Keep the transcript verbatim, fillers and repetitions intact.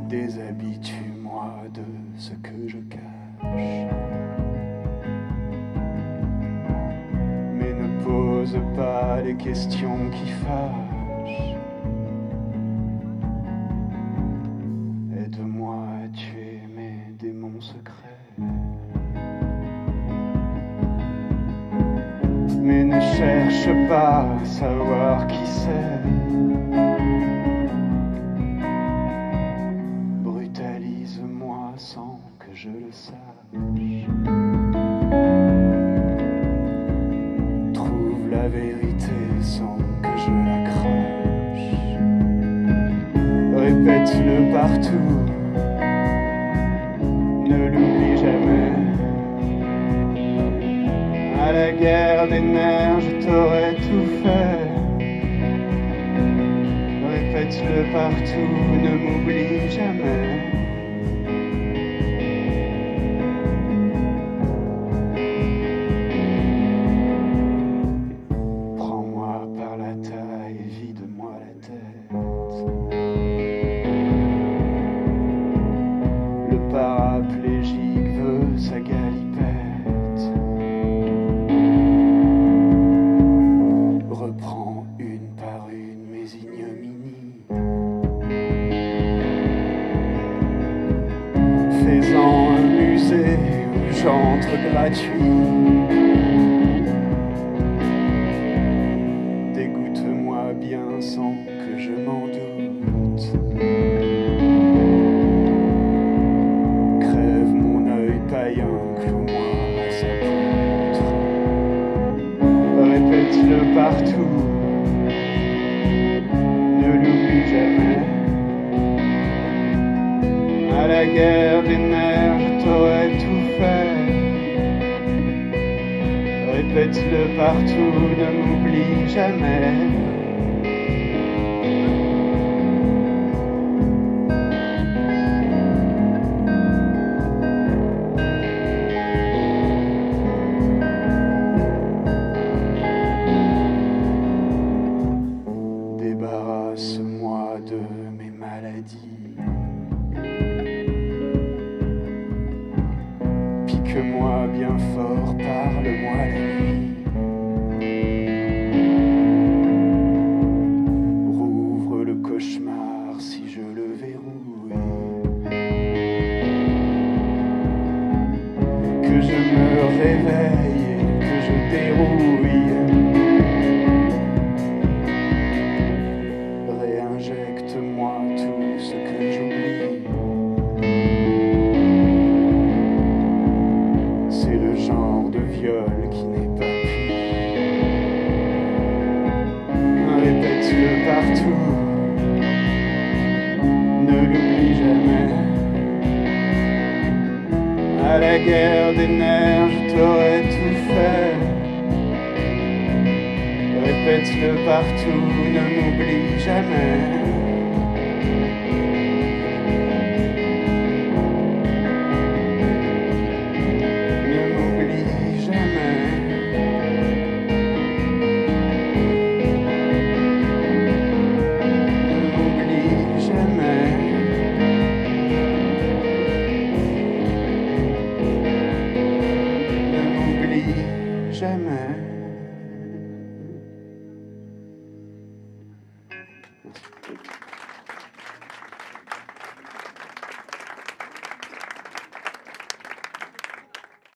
Déshabitue-moi de ce que je cache, mais ne pose pas les questions qui fâchent. Aide-moi à tuer mes démons secrets, mais ne cherche pas à savoir qui c'est. Brutalise-moi sans que je le sache. Trouve la vérité sans que je la crache. Répète-le partout, ne l'oublie jamais. À la guerre des nerfs, je t'aurais tout fait. Répète-le partout, ne m'oublie jamais. Prends-moi par la taille, vide-moi la tête. Le paraplégique veut sa galipette. Reprends une par une mes ignominies. Fais-en un musée où j'entre gratuit. Dégoûte-moi bien sans que je m'en doute. Crève mon œil païen, cloue-moi à sa poutre. Répète-le partout, ne l'oublie jamais. À la guerre des nerfs, t'aurais tout fait. Répète-le partout, ne m'oublie jamais. Débarrasse-moi de mes maladies. Pique-moi bien fort, parle-moi la nuit. Rouvre le cauchemar si je le verrouille. Que je me réveille et que je dérouille. Réinjecte-moi tout ce que j'oublie. C'est le genre de viol qui n'est pas pris. Répète-le partout, ne l'oublie jamais. À la guerre des nerfs, je t'aurais tout fait. Répète-le partout, ne m'oublie jamais. Jamais.